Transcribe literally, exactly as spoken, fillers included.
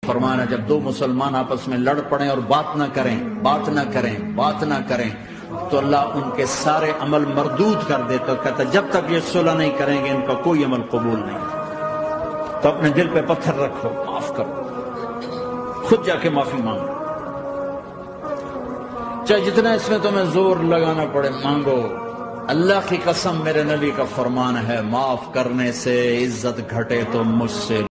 फरमाना, जब दो मुसलमान आपस में लड़ पड़े और बात ना करें बात ना करें बात ना करें तो अल्लाह उनके सारे अमल मरदूद कर देता। तो कहता जब तक ये सुलह नहीं करेंगे इनका कोई अमल कबूल नहीं। तो अपने दिल पे पत्थर रखो, माफ करो, खुद जाके माफी मांगो, चाहे जितना इसमें तुम्हें जोर लगाना पड़े मांगो। अल्लाह की कसम, मेरे नबी का फरमान है, माफ करने से इज्जत घटे तो मुझसे